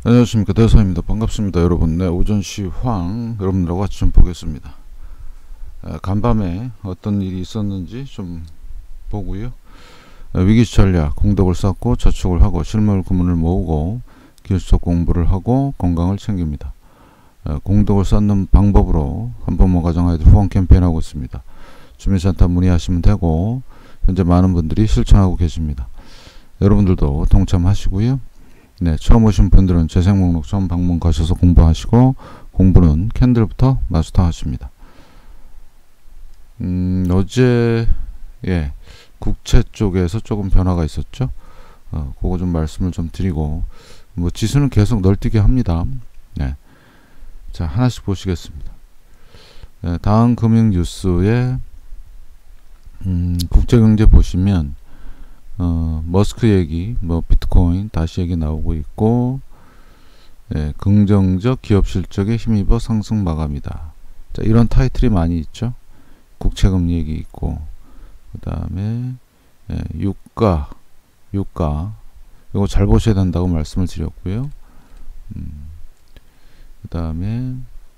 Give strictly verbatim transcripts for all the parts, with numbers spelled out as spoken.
안녕하십니까, 대사입니다. 반갑습니다 여러분. 네, 오전시 황 여러분들하고 같이 좀 보겠습니다. 에, 간밤에 어떤 일이 있었는지 좀 보고요. 에, 위기 전략, 공덕을 쌓고 저축을 하고 실물 구문을 모으고 기술적 공부를 하고 건강을 챙깁니다. 에, 공덕을 쌓는 방법으로 한부모 가정아이들 후원 캠페인 하고 있습니다. 주민센터 문의하시면 되고 현재 많은 분들이 실천하고 계십니다. 여러분들도 동참하시고요. 네, 처음 오신 분들은 재생 목록 처음 방문 가셔서 공부하시고 공부는 캔들부터 마스터 하십니다. 음, 어제 예, 국채 쪽에서 조금 변화가 있었죠. 어, 그거 좀 말씀을 좀 드리고 뭐 지수는 계속 널뛰게 합니다. 네, 자 하나씩 보시겠습니다. 네, 다음 금융 뉴스에 음, 국제경제 보시면 어, 머스크 얘기, 뭐 비트코인 다시 얘기 나오고 있고, 예, 긍정적 기업 실적에 힘입어 상승 마감이다. 자, 이런 타이틀이 많이 있죠. 국채금리 얘기 있고, 그 다음에 예, 유가, 유가 이거 잘 보셔야 된다고 말씀을 드렸고요. 음, 그 다음에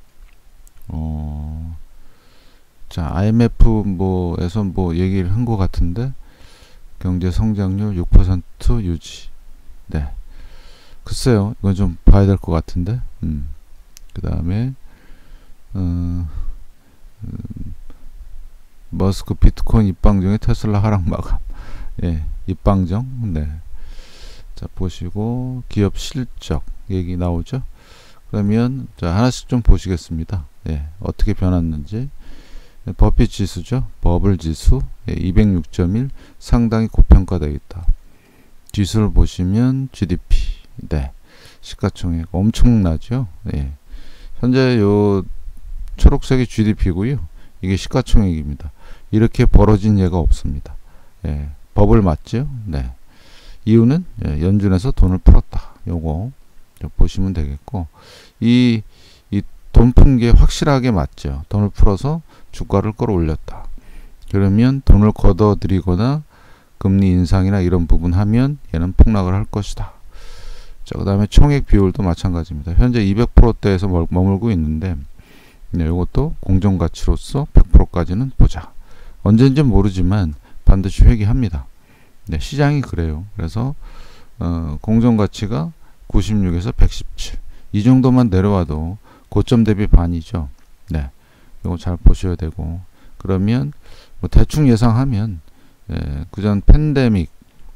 어, 자 아이엠에프 뭐에서 뭐 얘기를 한 것 같은데. 경제 성장률 육 퍼센트 유지. 네. 글쎄요, 이건 좀 봐야 될 것 같은데. 음. 그 다음에, 어, 음, 머스크 비트코인 입방정에 테슬라 하락 마감. 예, 입방정. 네. 자, 보시고, 기업 실적 얘기 나오죠. 그러면, 자, 하나씩 좀 보시겠습니다. 예, 어떻게 변했는지. 버핏 지수죠. 버블 지수 예, 이백육 점 일 상당히 고평가되어 있다. 지수를 보시면 지디피 네, 시가총액 엄청나죠. 예. 현재 요 초록색이 지디피고요. 이게 시가총액입니다. 이렇게 벌어진 예가 없습니다. 예. 버블 맞죠? 네. 이유는 예, 연준에서 돈을 풀었다. 요거 보시면 되겠고 이 이 돈 푼 게 확실하게 맞죠. 돈을 풀어서 주가를 끌어올렸다. 그러면 돈을 걷어들이거나 금리 인상이나 이런 부분 하면 얘는 폭락을 할 것이다. 자, 그 다음에 총액 비율도 마찬가지입니다. 현재 이백 퍼센트대에서 머물고 있는데 네, 이것도 공정가치로서 백 퍼센트까지는 보자. 언젠지는 모르지만 반드시 회귀합니다. 네, 시장이 그래요. 그래서 어, 공정가치가 구십육에서 백십칠 이 정도만 내려와도 고점 대비 반이죠. 네. 이거 잘 보셔야 되고 그러면 뭐 대충 예상하면 예, 그전 팬데믹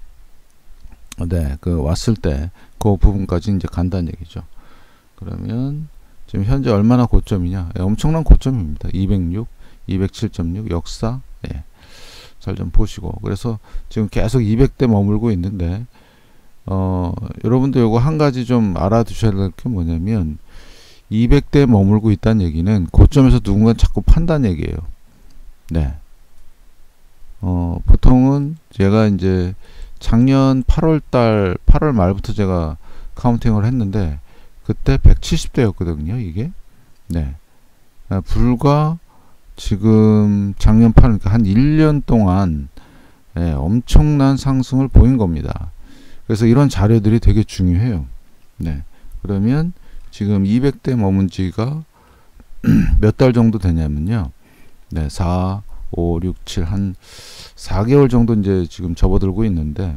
네, 그 왔을 때 그 부분까지 이제 간다는 얘기죠. 그러면 지금 현재 얼마나 고점이냐? 예, 엄청난 고점입니다. 이백육, 이백칠 점 육 역사 예, 잘 좀 보시고 그래서 지금 계속 이백 대 머물고 있는데 어, 여러분도 이거 한 가지 좀 알아두셔야 될 게 뭐냐면 이백 대에 머물고 있다는 얘기는 고점에서 누군가 자꾸 판다는 얘기예요. 네. 어, 보통은 제가 이제 작년 팔월 달, 팔월 말부터 제가 카운팅을 했는데 그때 백칠십 대였거든요, 이게. 네. 아, 불과 지금 작년 팔월, 그러니까 한 일 년 동안 예, 엄청난 상승을 보인 겁니다. 그래서 이런 자료들이 되게 중요해요. 네. 그러면 지금 이백 대 머문 지가 몇 달 정도 되냐면요. 네, 사, 오, 육, 칠, 한 사 개월 정도 이제 지금 접어들고 있는데,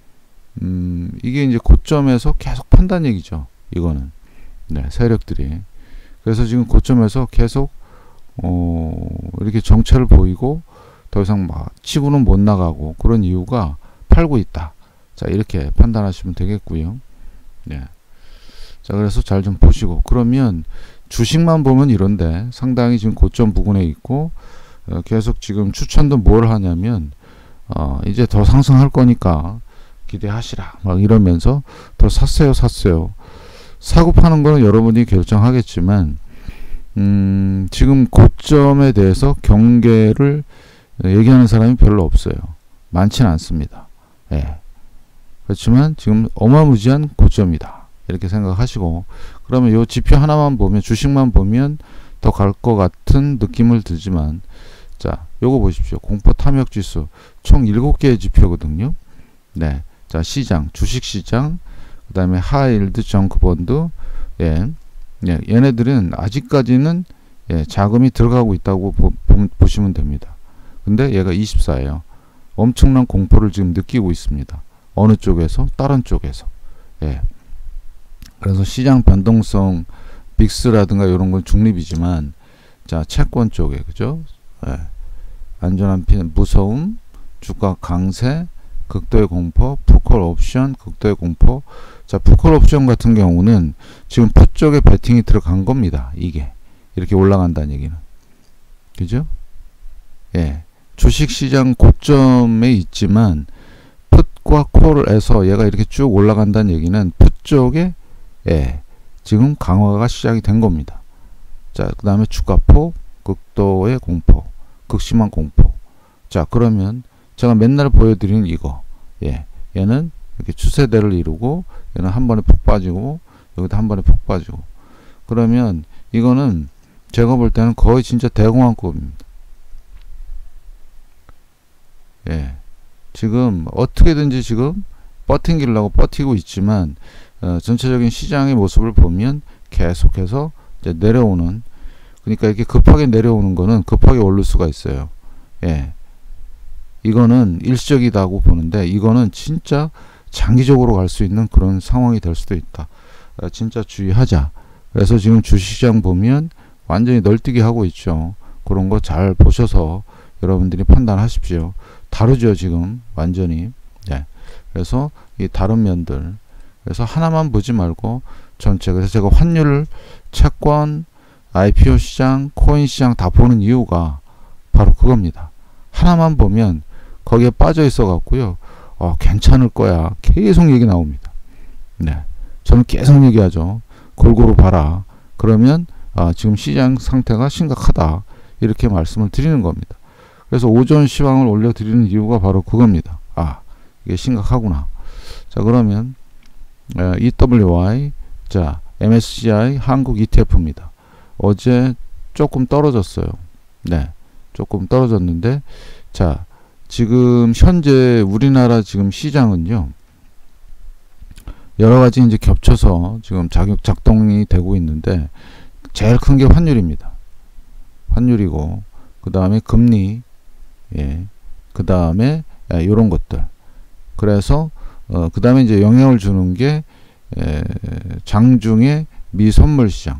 음, 이게 이제 고점에서 계속 판다는 얘기죠. 이거는. 네, 세력들이. 그래서 지금 고점에서 계속, 어, 이렇게 정체를 보이고, 더 이상 막 치고는 못 나가고, 그런 이유가 팔고 있다. 자, 이렇게 판단하시면 되겠고요. 네. 자, 그래서 잘 좀 보시고 그러면 주식만 보면 이런데 상당히 지금 고점 부근에 있고 어, 계속 지금 추천도 뭘 하냐면 어, 이제 더 상승할 거니까 기대하시라 막 이러면서 더 샀어요 샀어요 사고 파는 거는 여러분이 결정하겠지만 음, 지금 고점에 대해서 경계를 얘기하는 사람이 별로 없어요. 많지는 않습니다. 예. 그렇지만 지금 어마무지한 고점이다. 이렇게 생각하시고 그러면 요 지표 하나만 보면 주식만 보면 더 갈 것 같은 느낌을 들지만 자 요거 보십시오. 공포 탐욕 지수 총 일곱 개의 지표거든요. 네, 자 시장 주식시장 그 다음에 하이일드 정크 본드. 예. 예, 얘네들은 아직까지는 예, 자금이 들어가고 있다고 보, 보, 보시면 됩니다. 근데 얘가 이십사예요. 엄청난 공포를 지금 느끼고 있습니다. 어느 쪽에서? 다른 쪽에서. 예. 그래서 시장 변동성 빅스라든가 이런 건 중립이지만, 자, 채권 쪽에, 그죠? 예. 안전한 피, 무서움, 주가 강세, 극도의 공포, 풋콜 옵션, 극도의 공포. 자, 풋콜 옵션 같은 경우는 지금 풋 쪽에 베팅이 들어간 겁니다. 이게. 이렇게 올라간다는 얘기는. 그죠? 예. 주식시장 고점에 있지만, 풋과 콜에서 얘가 이렇게 쭉 올라간다는 얘기는 풋 쪽에, 예. 지금 강화가 시작이 된 겁니다. 자, 그 다음에 주가폭, 극도의 공포, 극심한 공포. 자, 그러면 제가 맨날 보여드리는 이거. 예. 얘는 이렇게 추세대를 이루고, 얘는 한 번에 푹 빠지고, 여기도 한 번에 푹 빠지고. 그러면 이거는 제가 볼 때는 거의 진짜 대공황급입니다. 예. 지금 어떻게든지 지금 버팅기려고 버티고 있지만, 어, 전체적인 시장의 모습을 보면 계속해서 이제 내려오는, 그러니까 이렇게 급하게 내려오는 거는 급하게 오를 수가 있어요. 예. 이거는 일시적이다고 보는데, 이거는 진짜 장기적으로 갈 수 있는 그런 상황이 될 수도 있다. 아, 진짜 주의하자. 그래서 지금 주식시장 보면 완전히 널뛰기 하고 있죠. 그런 거 잘 보셔서 여러분들이 판단하십시오. 다르죠, 지금 완전히. 예. 그래서 이 다른 면들, 그래서 하나만 보지 말고 전체. 그래서 제가 환율, 채권, 아이피오 시장, 코인 시장 다 보는 이유가 바로 그겁니다. 하나만 보면 거기에 빠져 있어 갖고요, 어, 괜찮을 거야, 계속 얘기 나옵니다. 네, 저는 계속 얘기하죠. 골고루 봐라. 그러면 아, 지금 시장 상태가 심각하다, 이렇게 말씀을 드리는 겁니다. 그래서 오전 시황을 올려드리는 이유가 바로 그겁니다. 아, 이게 심각하구나. 자, 그러면 에, 이더블유아이, 자, 엠에스시아이 한국 이티에프입니다. 어제 조금 떨어졌어요. 네, 조금 떨어졌는데, 자, 지금 현재 우리나라 지금 시장은요, 여러 가지 이제 겹쳐서 지금 자격 작동이 되고 있는데, 제일 큰 게 환율입니다. 환율이고, 그 다음에 금리, 예, 그 다음에 이런 것들. 그래서 어, 그 다음에 이제 영향을 주는 게 에, 장중의 미 선물 시장.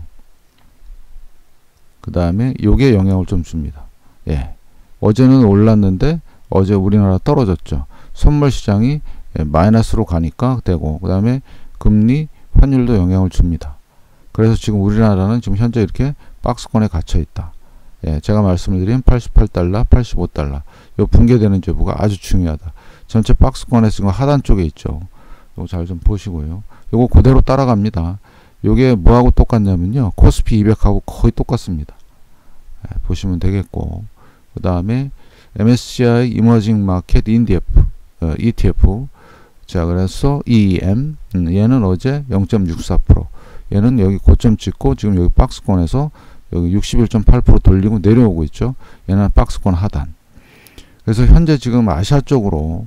그 다음에 요게 영향을 좀 줍니다. 예, 어제는 올랐는데 어제 우리나라 떨어졌죠. 선물 시장이 예, 마이너스로 가니까 되고, 그 다음에 금리, 환율도 영향을 줍니다. 그래서 지금 우리나라는 지금 현재 이렇게 박스권에 갇혀 있다. 예, 제가 말씀을 드린 팔십팔 달러, 팔십오 달러. 요 붕괴되는 여부가 아주 중요하다. 전체 박스권에 지금 하단 쪽에 있죠. 요거 잘 좀 보시고요. 요거 그대로 따라갑니다. 요게 뭐하고 똑같냐면요, 코스피 이백하고 거의 똑같습니다. 예, 보시면 되겠고, 그 다음에 엠에스시아이 이머징 마켓 인디에프, 어, 이티에프. 자, 그래서 이이엠, 음, 얘는 어제 영 점 육사 퍼센트, 얘는 여기 고점 찍고 지금 여기 박스권에서 여기 육십일 점 팔 퍼센트 돌리고 내려오고 있죠. 얘는 박스권 하단. 그래서 현재 지금 아시아 쪽으로,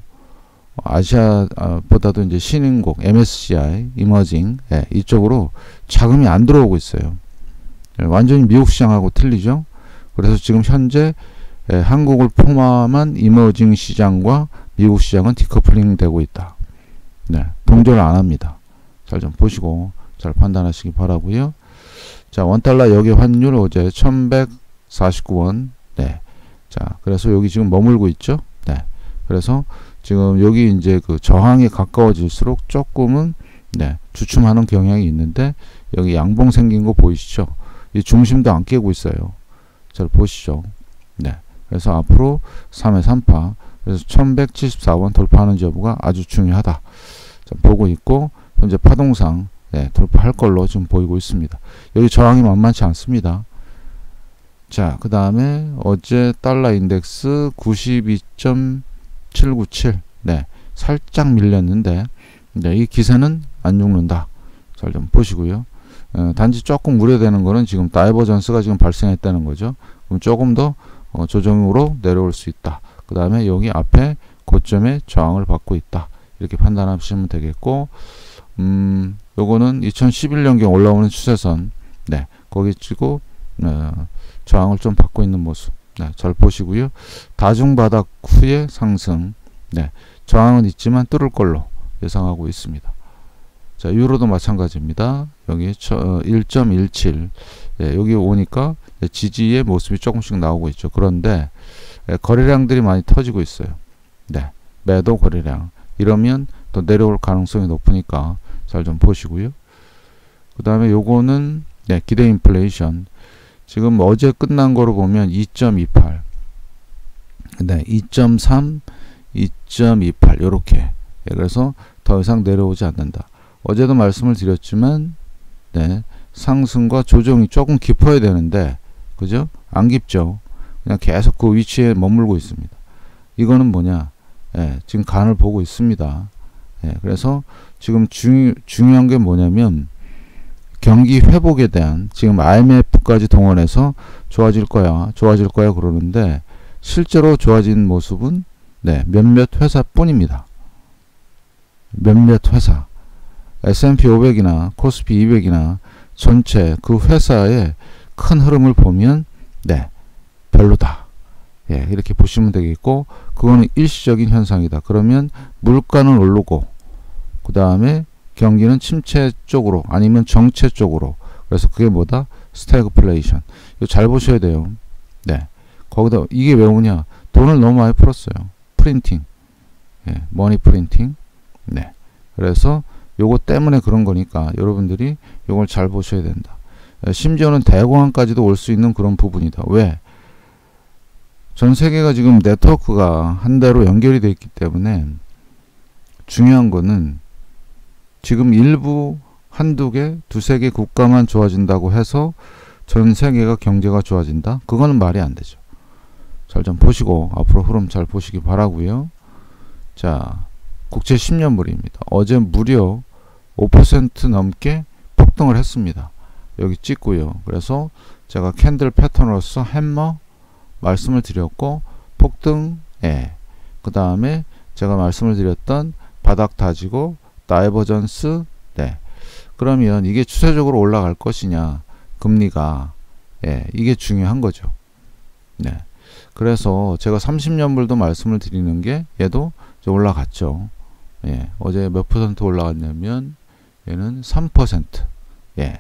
아시아보다도 이제 신흥국 엠에스시아이 이머징, 예, 이쪽으로 자금이 안 들어오고 있어요. 예, 완전히 미국 시장하고 틀리죠. 그래서 지금 현재 예, 한국을 포함한 이머징 시장과 미국 시장은 디커플링 되고 있다. 네, 동조를 안 합니다. 잘 좀 보시고 잘 판단하시기 바라고요. 자, 원달러 여기 환율 어제 천백사십구 원. 네. 자, 그래서 여기 지금 머물고 있죠. 네. 그래서 지금 여기 이제 그 저항에 가까워질수록 조금은 네, 주춤하는 경향이 있는데, 여기 양봉 생긴 거 보이시죠? 이 중심도 안 깨고 있어요. 잘 보시죠. 네. 그래서 앞으로 삼의 삼파, 그래서 천백칠십사 원 돌파하는 여부가 아주 중요하다. 자, 보고 있고, 현재 파동상 네, 돌파할 걸로 지금 보이고 있습니다. 여기 저항이 만만치 않습니다. 자, 그 다음에 어제 달러 인덱스 구십이 점 칠구칠. 네, 살짝 밀렸는데, 네, 이 기세는 안 죽는다. 잘 좀 보시고요. 어, 단지 조금 우려되는 거는 지금 다이버전스가 지금 발생했다는 거죠. 그럼 조금 더 어, 조정으로 내려올 수 있다. 그 다음에 여기 앞에 고점에 저항을 받고 있다. 이렇게 판단하시면 되겠고, 음, 요거는 이천십일 년경 올라오는 추세선. 네, 거기 찍고 어, 저항을 좀 받고 있는 모습. 네, 잘 보시고요. 다중바닥 후에 상승. 네, 저항은 있지만 뚫을 걸로 예상하고 있습니다. 자, 유로도 마찬가지입니다. 여기 일 점 일칠. 예, 여기 오니까 지지의 모습이 조금씩 나오고 있죠. 그런데 예, 거래량들이 많이 터지고 있어요. 네, 매도 거래량. 이러면 또 내려올 가능성이 높으니까 잘 좀 보시고요. 그 다음에 요거는 네, 기대 인플레이션. 지금 어제 끝난 거로 보면 이 점 이팔. 네, 이 점 삼, 이 점 이팔 요렇게. 예, 그래서 더 이상 내려오지 않는다. 어제도 말씀을 드렸지만 네, 상승과 조정이 조금 깊어야 되는데 그죠? 안 깊죠. 그냥 계속 그 위치에 머물고 있습니다. 이거는 뭐냐? 예, 지금 간을 보고 있습니다. 예, 그래서 지금 중, 중요한 게 뭐냐면 경기 회복에 대한 지금 아이엠에프까지 동원해서 좋아질 거야, 좋아질 거야 그러는데 실제로 좋아진 모습은 네, 몇몇 회사뿐입니다. 몇몇 회사. 에스 앤 피 오백이나 코스피 이백이나 전체 그 회사의 큰 흐름을 보면 네, 별로다. 예, 이렇게 보시면 되겠고 그거는 일시적인 현상이다. 그러면 물가는 오르고 그 다음에 경기는 침체 쪽으로 아니면 정체 쪽으로. 그래서 그게 뭐다? 스태그플레이션. 이거 잘 보셔야 돼요. 네, 거기다 이게 왜 오냐? 돈을 너무 많이 풀었어요. 프린팅. 예, 머니 프린팅. 네, 그래서 요거 때문에 그런 거니까 여러분들이 요걸 잘 보셔야 된다. 예, 심지어는 대공황까지도 올 수 있는 그런 부분이다. 왜? 전 세계가 지금 네트워크가 한 대로 연결이 되어 있기 때문에 중요한 거는 지금 일부 한두 개, 두세 개 국가만 좋아진다고 해서 전 세계가 경제가 좋아진다? 그거는 말이 안 되죠. 잘 좀 보시고 앞으로 흐름 잘 보시기 바라고요. 자, 국채 십 년물입니다. 어제 무려 오 퍼센트 넘게 폭등을 했습니다. 여기 찍고요. 그래서 제가 캔들 패턴으로서 햄머 말씀을 드렸고 폭등, 예. 그 다음에 제가 말씀을 드렸던 바닥 다지고 다이버전스, 네. 그러면 이게 추세적으로 올라갈 것이냐, 금리가, 예, 이게 중요한 거죠. 네. 그래서 제가 삼십 년물도 말씀을 드리는 게 얘도 올라갔죠. 예, 어제 몇 퍼센트 올라갔냐면 얘는 삼 퍼센트. 예.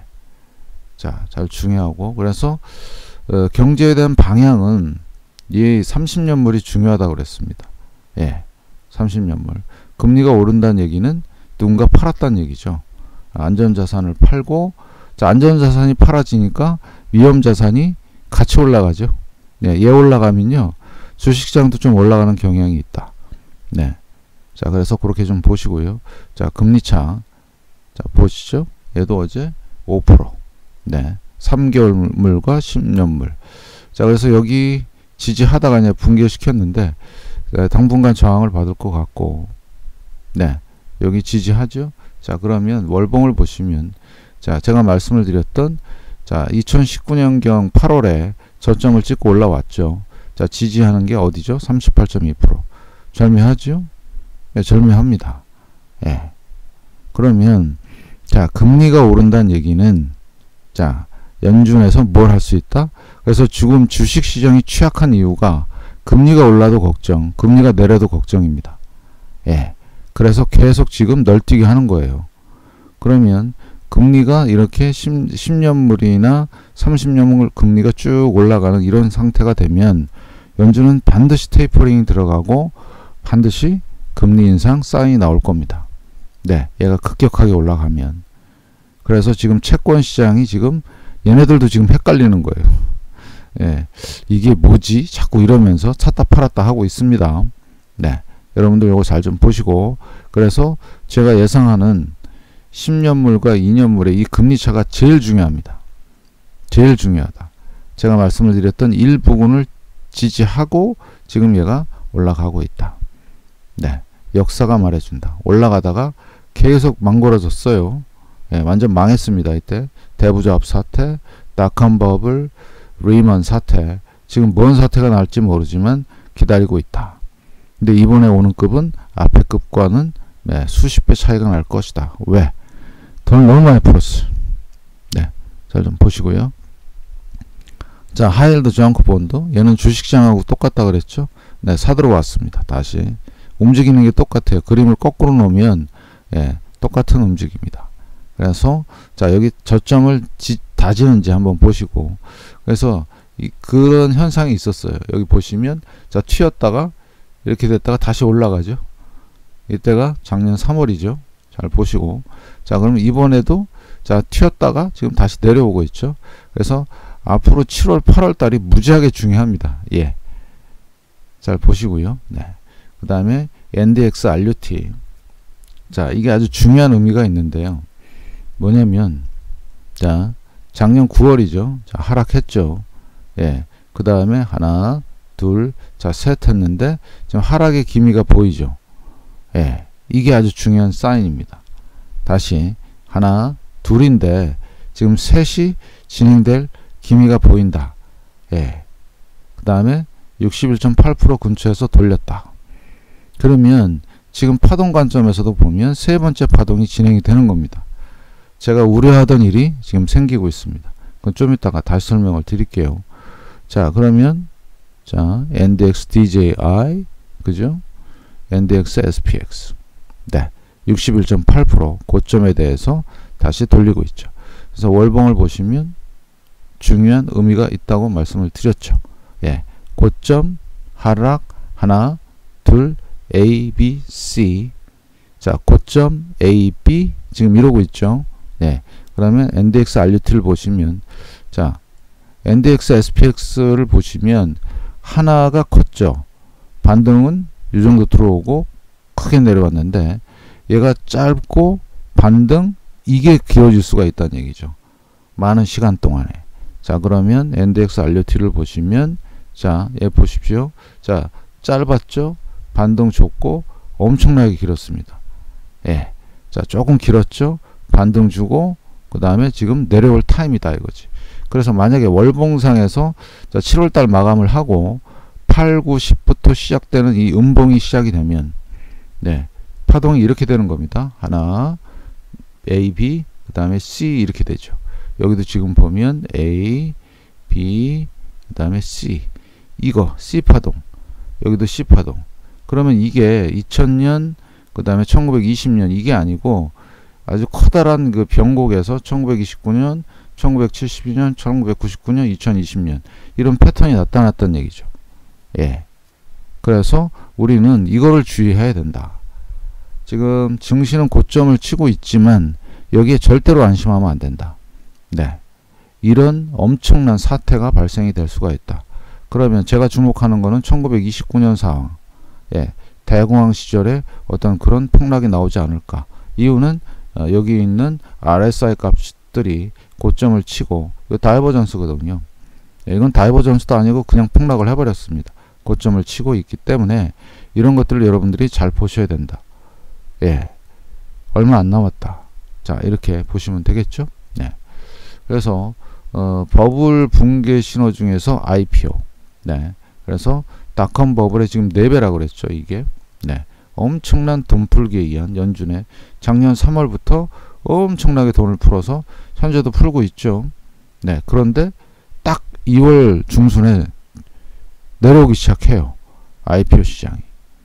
자, 잘 중요하고 그래서 어, 경제에 대한 방향은 이 삼십 년물이 중요하다고 그랬습니다. 예. 삼십 년물. 금리가 오른다는 얘기는 누군가 팔았다는 얘기죠. 안전자산을 팔고 자, 안전자산이 팔아지니까 위험자산이 같이 올라가죠. 네, 얘 올라가면요. 주식시장도 좀 올라가는 경향이 있다. 네. 자, 그래서 그렇게 좀 보시고요. 자, 금리차. 자, 보시죠. 얘도 어제 오 퍼센트. 네. 삼 개월물과 십 년물. 자, 그래서 여기 지지하다가 이제 붕괴시켰는데 네, 당분간 저항을 받을 것 같고 네. 여기 지지하죠. 자, 그러면 월봉을 보시면 자, 제가 말씀을 드렸던 자, 이천십구 년경 팔월에 저점을 찍고 올라왔죠. 자, 지지하는 게 어디죠? 삼십팔 점 이 퍼센트. 절묘하죠? 네, 절묘합니다. 예. 그러면 자, 금리가 오른다는 얘기는 자, 연준에서 뭘 할 수 있다? 그래서 지금 주식 시장이 취약한 이유가 금리가 올라도 걱정, 금리가 내려도 걱정입니다. 예. 그래서 계속 지금 널뛰기 하는 거예요. 그러면 금리가 이렇게 십 년물이나 삼십 년물 금리가 쭉 올라가는 이런 상태가 되면 연준은 반드시 테이퍼링이 들어가고 반드시 금리 인상 사인이 나올 겁니다. 네, 얘가 급격하게 올라가면. 그래서 지금 채권 시장이 지금 얘네들도 지금 헷갈리는 거예요. 예, 이게 뭐지? 자꾸 이러면서 샀다 팔았다 하고 있습니다. 네, 여러분들 이거 잘 좀 보시고 그래서 제가 예상하는 십 년물과 이 년물의 이 금리차가 제일 중요합니다. 제일 중요하다. 제가 말씀을 드렸던 일부분을 지지하고 지금 얘가 올라가고 있다. 네, 역사가 말해준다. 올라가다가 계속 망골어졌어요. 예, 완전 망했습니다. 이때 대부조합 사태, 닷컴 버블, 리먼 사태. 지금 뭔 사태가 날지 모르지만 기다리고 있다. 근데 이번에 오는 급은 앞에 급과는 네, 수십 배 차이가 날 것이다. 왜? 돈을 너무 많이 풀었어요. 네, 잘 좀 보시고요. 자, 하이힐드 저항크 본드, 얘는 주식시장하고 똑같다 그랬죠. 네, 사들어 왔습니다. 다시 움직이는 게 똑같아요. 그림을 거꾸로 놓으면 예, 똑같은 움직임이다. 그래서 자, 여기 저점을 지, 다지는지 한번 보시고, 그래서 이, 그런 현상이 있었어요. 여기 보시면 자, 튀었다가 이렇게 됐다가 다시 올라가죠. 이때가 작년 삼월이죠. 잘 보시고, 자, 그러면 이번에도 자, 튀었다가 지금 다시 내려오고 있죠. 그래서 앞으로 칠월, 팔월 달이 무지하게 중요합니다. 예, 잘 보시고요. 네, 그 다음에 엔디엑스 알유티. 자, 이게 아주 중요한 의미가 있는데요. 뭐냐면, 자, 작년 구월이죠. 자, 하락했죠. 예, 그 다음에 하나, 둘, 자, 셋 했는데 지금 하락의 기미가 보이죠. 예, 이게 아주 중요한 사인입니다. 다시 하나, 둘인데 지금 셋이 진행될 기미가 보인다. 예, 그 다음에 육십일 점 팔 퍼센트 근처에서 돌렸다. 그러면 지금 파동 관점에서도 보면 세 번째 파동이 진행이 되는 겁니다. 제가 우려하던 일이 지금 생기고 있습니다. 그건 좀 이따가 다시 설명을 드릴게요. 자, 그러면 자, 엔디엑스 디제이아이, 그죠? 엔디엑스 에스피엑스. 네, 육십일 점 팔 퍼센트 고점에 대해서 다시 돌리고 있죠. 그래서 월봉을 보시면 중요한 의미가 있다고 말씀을 드렸죠. 예, 고점 하락 하나, 둘, A, B, C. 자, 고점 A, B 지금 이러고 있죠. 네, 그러면 엔디엑스 알유티를 보시면, 자, 엔디엑스 에스피엑스를 보시면 하나가 컸죠. 반등은 이 정도 들어오고 크게 내려왔는데, 얘가 짧고 반등, 이게 길어질 수가 있다는 얘기죠. 많은 시간 동안에. 자, 그러면 엔디엑스 알유티를 보시면, 자, 얘 보십시오. 자, 짧았죠. 반등 줬고 엄청나게 길었습니다. 예, 자, 조금 길었죠. 반등 주고 그 다음에 지금 내려올 타임이다 이거지. 그래서 만약에 월봉상에서 자, 칠월 달 마감을 하고 팔, 구, 십부터 시작되는 이 음봉이 시작이 되면, 네, 파동이 이렇게 되는 겁니다. 하나, A, B, 그 다음에 C 이렇게 되죠. 여기도 지금 보면 A, B, 그 다음에 C. 이거 C 파동, 여기도 C 파동. 그러면 이게 이천 년, 그 다음에 천구백이십 년 이게 아니고 아주 커다란 그 변곡에서 천구백이십구 년, 천구백칠십이 년, 천구백구십구 년, 이천이십 년 이런 패턴이 나타났던 얘기죠. 예. 그래서 우리는 이거를 주의해야 된다. 지금 증시는 고점을 치고 있지만 여기에 절대로 안심하면 안 된다. 네, 이런 엄청난 사태가 발생이 될 수가 있다. 그러면 제가 주목하는 거는 천구백이십구 년 상황, 예, 대공황 시절에 어떤 그런 폭락이 나오지 않을까. 이유는 어, 여기 있는 알에스아이 값들이 고점을 치고, 이거 다이버전스거든요. 예, 이건 다이버전스도 아니고 그냥 폭락을 해버렸습니다. 고점을 치고 있기 때문에 이런 것들을 여러분들이 잘 보셔야 된다. 예, 얼마 안 남았다. 자, 이렇게 보시면 되겠죠. 네, 그래서 어, 버블 붕괴 신호 중에서 아이피오. 네, 그래서 닷컴 버블의 지금 네 배라고 그랬죠. 이게 네, 엄청난 돈 풀기에 의한 연준에 작년 삼월부터 엄청나게 돈을 풀어서 현재도 풀고 있죠. 네, 그런데 딱 이월 중순에 내려오기 시작해요. 아이피오 시장이.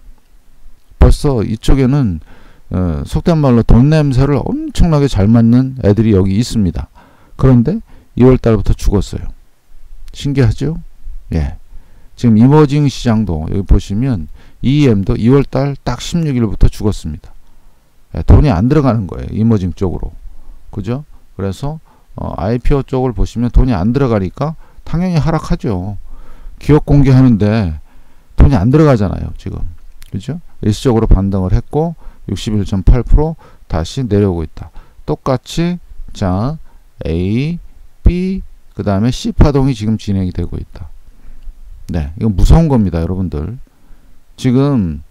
벌써 이쪽에는 어, 속된 말로 돈 냄새를 엄청나게 잘 맡는 애들이 여기 있습니다. 그런데 이월 달부터 죽었어요. 신기하죠? 예. 지금 이머징 시장도 여기 보시면 이이엠도 이월 달 딱 십육 일부터 죽었습니다. 예, 돈이 안 들어가는 거예요. 이머징 쪽으로. 그죠? 그래서 어, 아이피오 쪽을 보시면 돈이 안 들어가니까 당연히 하락하죠. 기업 공개하는데 돈이 안 들어가잖아요. 지금. 그죠? 일시적으로 반등을 했고 육십일 점 팔 퍼센트 다시 내려오고 있다. 똑같이 자, A, B, 그 다음에 C 파동이 지금 진행이 되고 있다. 네, 이건 무서운 겁니다, 여러분들. 지금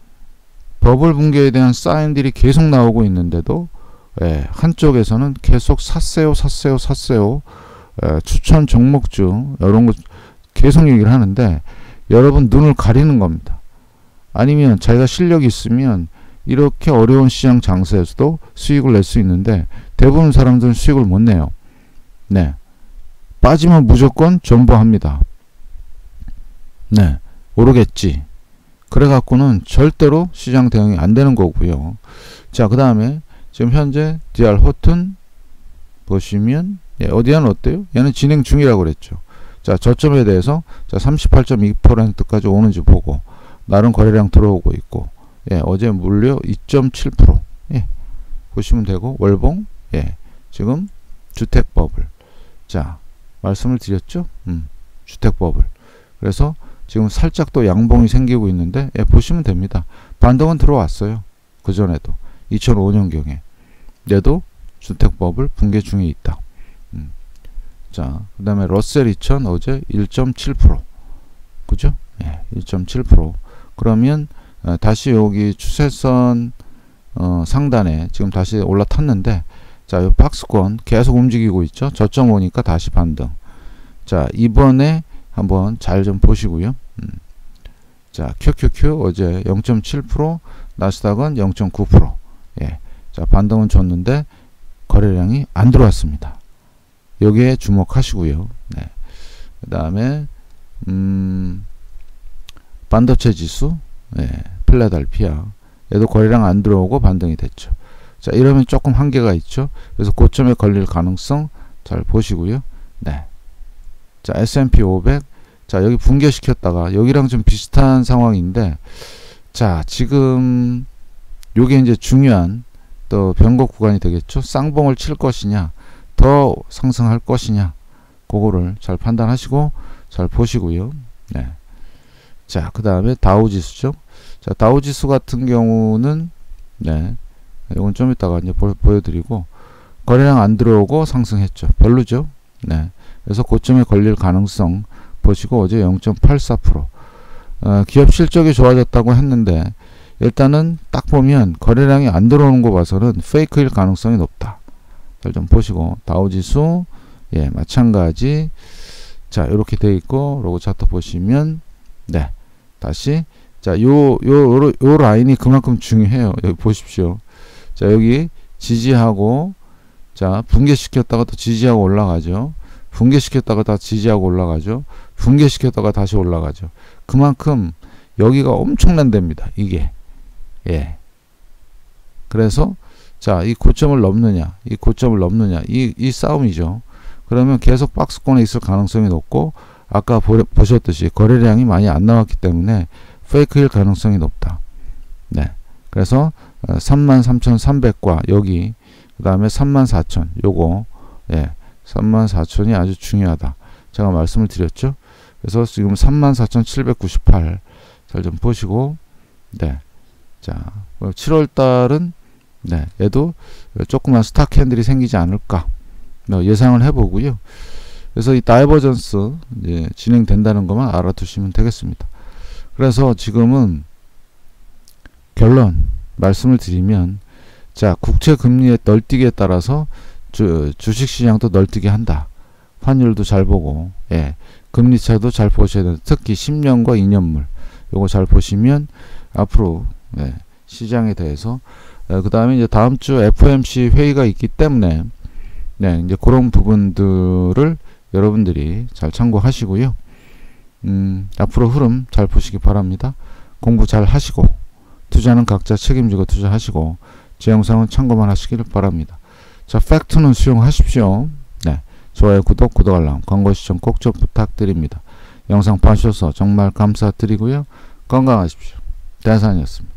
버블 붕괴에 대한 사인들이 계속 나오고 있는데도 예, 한쪽에서는 계속 샀세요, 샀세요, 샀세요. 예, 추천 종목주 이런 거 계속 얘기를 하는데 여러분 눈을 가리는 겁니다. 아니면 자기가 실력이 있으면 이렇게 어려운 시장 장세에서도 수익을 낼 수 있는데 대부분 사람들은 수익을 못 내요. 네. 빠지면 무조건 존버합니다. 네. 오르겠지. 그래 갖고는 절대로 시장 대응이 안 되는 거고요. 자, 그 다음에 지금 현재 디알 호튼 보시면 예, 어디는 어때요? 얘는 진행 중이라고 그랬죠. 자, 저점에 대해서 자 삼십팔 점 이 퍼센트까지 오는지 보고 나름 거래량 들어오고 있고 예, 어제 물려 이 점 칠 퍼센트 예, 보시면 되고 월봉 예, 지금 주택 버블 자 말씀을 드렸죠. 음, 주택 버블 그래서 지금 살짝 또 양봉이 생기고 있는데 예, 보시면 됩니다. 반등은 들어왔어요. 그전에도 이천오 년경에 얘도 주택 버블 붕괴 중에 있다. 음. 자, 그 다음에 러셀 이천 어제 일 점 칠 퍼센트 그죠? 예, 일 점 칠 퍼센트 그러면 어, 다시 여기 추세선 어, 상단에 지금 다시 올라탔는데 자, 이 박스권 계속 움직이고 있죠. 저점 오니까 다시 반등. 자, 이번에 한번 잘 좀 보시고요. 음. 자, 큐큐큐 어제 영 점 칠 퍼센트 나스닥은 영 점 구 퍼센트 예. 자, 반등은 줬는데 거래량이 안 들어왔습니다. 여기에 주목하시고요. 네. 그 다음에 음, 반도체 지수 네. 필라델피아 얘도 거래량 안 들어오고 반등이 됐죠. 자, 이러면 조금 한계가 있죠. 그래서 고점에 걸릴 가능성 잘 보시고요. 네. 자, 에스 앤 피 오백 자, 여기 붕괴시켰다가 여기랑 좀 비슷한 상황인데 자, 지금 요게 이제 중요한 또 변곡 구간이 되겠죠. 쌍봉을 칠 것이냐 더 상승할 것이냐 그거를 잘 판단하시고 잘 보시고요. 네. 자, 그 다음에 다우지수죠. 자, 다우지수 같은 경우는 네, 이건 좀 이따가 이제 보, 보여드리고 거래량 안 들어오고 상승했죠. 별로죠. 네. 그래서 고점에 걸릴 가능성 보시고 어제 영 점 팔사 퍼센트 어, 기업 실적이 좋아졌다고 했는데 일단은 딱 보면 거래량이 안 들어오는 거 봐서는 페이크일 가능성이 높다. 잘 좀 보시고 다우지수 예, 마찬가지 자, 이렇게 돼 있고 로고 차트 보시면 네. 다시 자, 요, 요, 요, 요 라인이 그만큼 중요해요. 여기 보십시오. 자, 여기 지지하고 자, 붕괴시켰다가 또 지지하고 올라가죠. 붕괴시켰다가 다 지지하고 올라가죠. 붕괴시켰다가 다시 올라가죠. 그만큼 여기가 엄청난 데입니다. 이게. 예. 그래서 자, 이 고점을 넘느냐, 이 고점을 넘느냐, 이, 이 싸움이죠. 그러면 계속 박스권에 있을 가능성이 높고 아까 보, 보셨듯이 거래량이 많이 안 나왔기 때문에 페이크일 가능성이 높다. 네. 그래서 어, 삼만 삼천삼백과 여기 그 다음에 삼만 사천 요거 예, 삼만 사천이 아주 중요하다. 제가 말씀을 드렸죠. 그래서 지금 삼만 사천칠백구십팔 잘 좀 보시고 네. 자, 칠월 달은 네, 얘도 조그만 스탁 캔들이 생기지 않을까 예상을 해보고요. 그래서 이 다이버전스 이제 진행된다는 것만 알아두시면 되겠습니다. 그래서 지금은 결론 말씀을 드리면 자, 국채 금리의 널뛰기에 따라서 주, 주식시장도 널뛰기 한다. 환율도 잘 보고 예, 금리차도 잘 보셔야 된다. 특히 십 년과 이 년물 요거 잘 보시면 앞으로 예, 시장에 대해서 예, 그 다음에 이제 다음 주 에프 오 엠 씨 회의가 있기 때문에 네, 이제 그런 부분들을 여러분들이 잘 참고하시고요. 음, 앞으로 흐름 잘 보시기 바랍니다. 공부 잘 하시고 투자는 각자 책임지고 투자하시고 제 영상은 참고만 하시길 바랍니다. 자, 팩트는 수용하십시오. 네, 좋아요, 구독, 구독 알람, 광고 시청 꼭 좀 부탁드립니다. 영상 봐주셔서 정말 감사드리고요. 건강하십시오. 대산이었습니다.